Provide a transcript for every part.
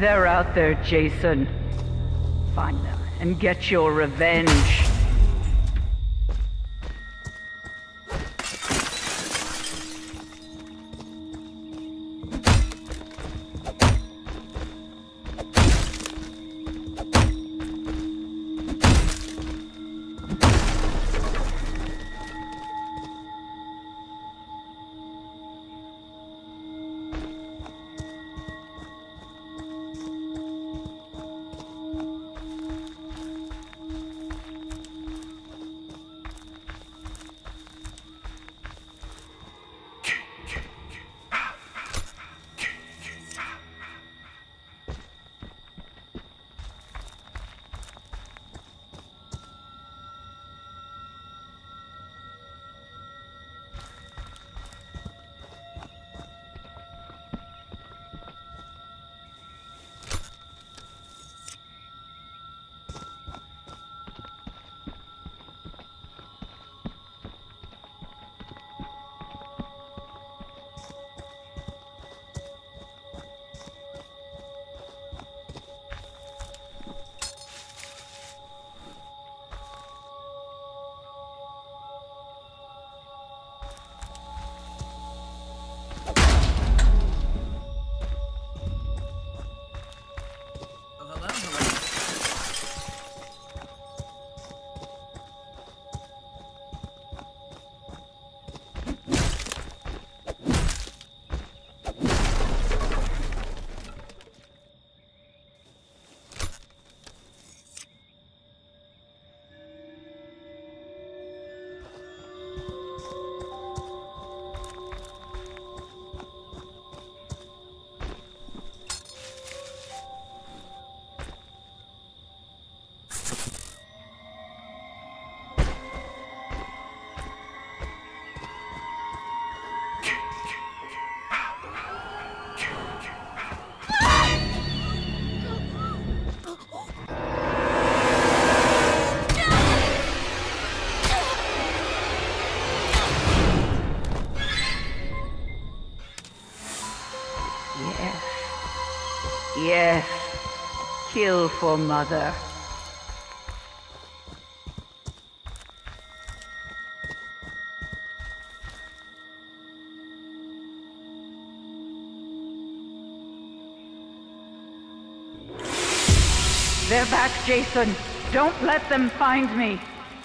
They're out there, Jason. Find them and get your revenge. Yes. Kill for Mother. They're back, Jason. Don't let them find me.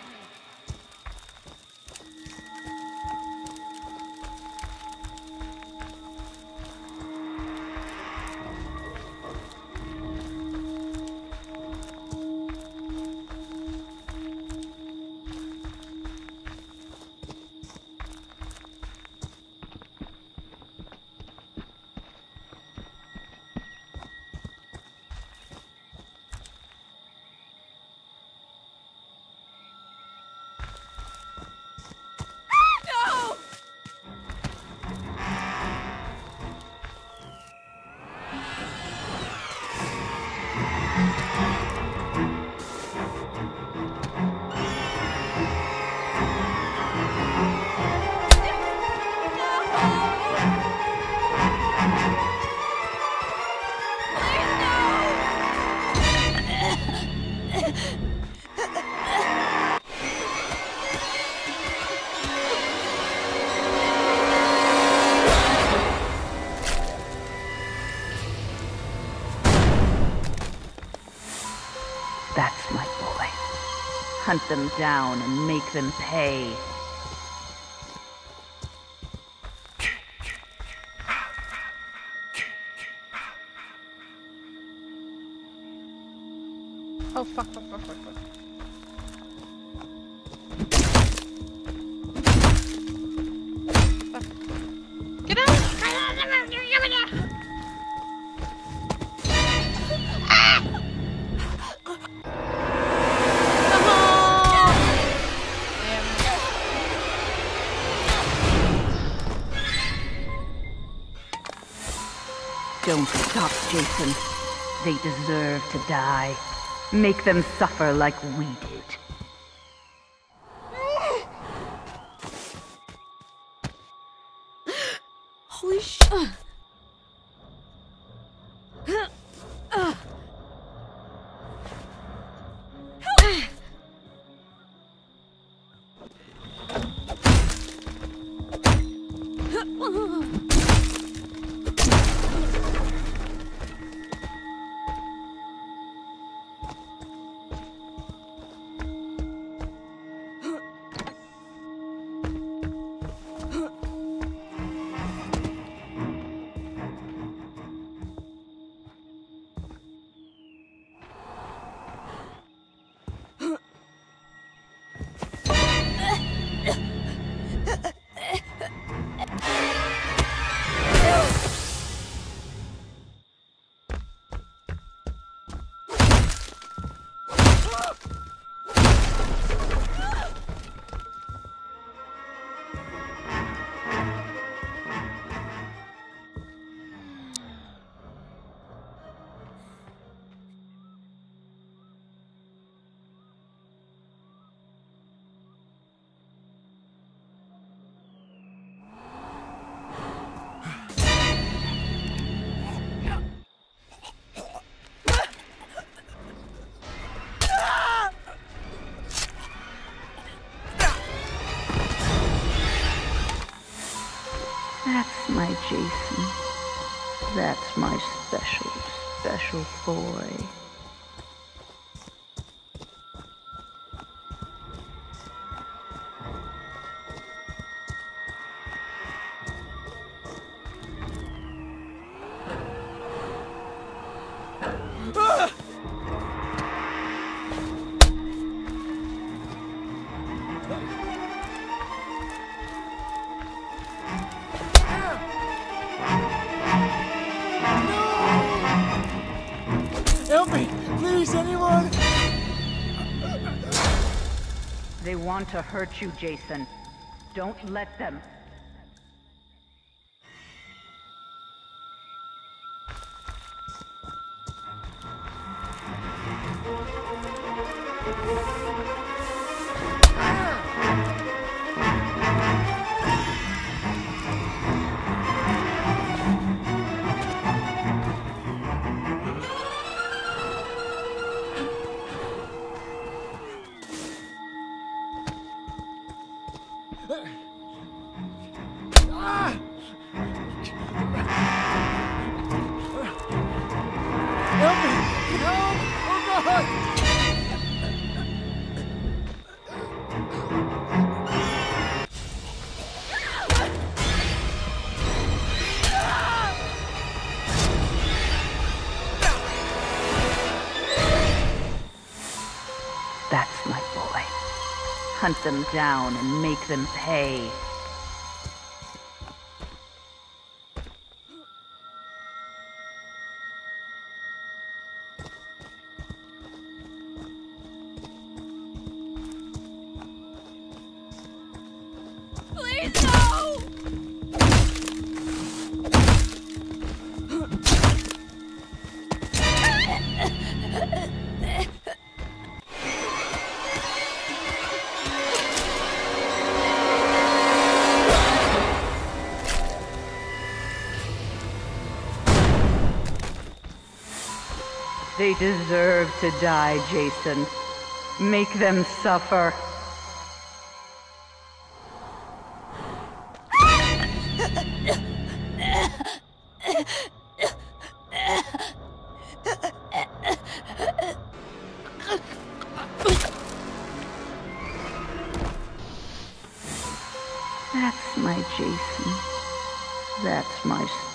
That's my boy. Hunt them down and make them pay. Oh, fuck, fuck, fuck, fuck, fuck. Fuck. Get out! Don't stop, Jason. They deserve to die. Make them suffer like we did. Holy shit. That's my Jason. That's my special, special boy. Help me! Please, anyone! They want to hurt you, Jason. Don't let them. Help me! Help! Oh God! That's my boy. Hunt them down and make them pay. Please, no! They deserve to die, Jason. Make them suffer. That's my Jason. That's my